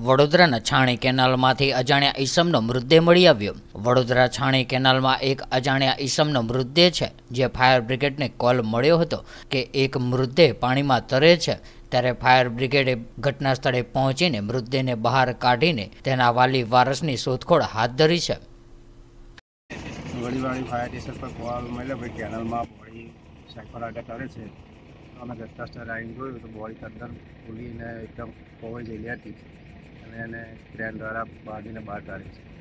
વડોદરાના છાણી કેનાલમાંથી અજાણ્યા ઈસમનો મૃતદેહ મળી આવ્યો। વડોદરા છાણી કેનાલમાં એક અજાણ્યા ઈસમનો મૃતદેહ છે, જે ફાયર બ્રિગેડને કોલ મળ્યો હતો કે એક મૃતદેહ પાણીમાં તરે છે। ત્યારે ફાયર બ્રિગેડે ઘટના સ્થળે પહોંચીને મૃતદેહને બહાર કાઢીને તેના વાલી વારસની શોધખોળ હાથ ધરી છે। વડીવાળી ફાયર સ્ટેશન પર કોલ મળ્યો ભાઈ કેનાલમાં બોડી સાયકોરાટા કરે છે। અમે ઘટના સ્થળે આવીને જોયું તો બોડી તદ્દન ફૂલીને એકદમ ખોવાઈ ગયેલી હતી અને એને ક્રેન દ્વારા બાંધીને બહાર કાઢી છે।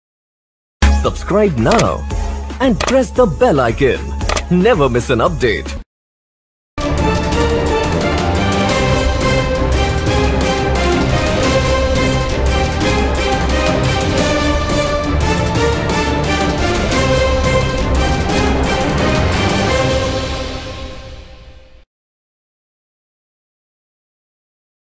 Subscribe now and press the bell icon. Never miss an update.